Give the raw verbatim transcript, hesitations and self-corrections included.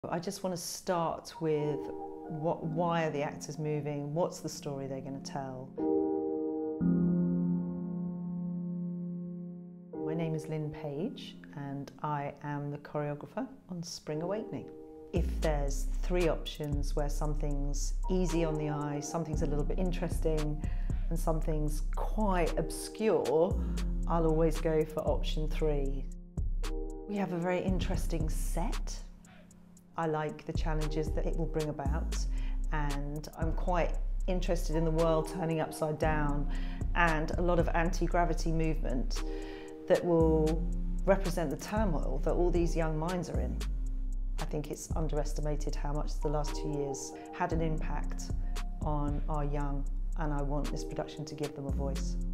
I just want to start with what, why are the actors moving, what's the story they're going to tell. My name is Lynne Page and I am the choreographer on Spring Awakening. If there's three options where something's easy on the eye, something's a little bit interesting and something's quite obscure, I'll always go for option three. We have a very interesting set. I like the challenges that it will bring about, and I'm quite interested in the world turning upside down and a lot of anti-gravity movement that will represent the turmoil that all these young minds are in. I think it's underestimated how much the last two years had an impact on our young, and I want this production to give them a voice.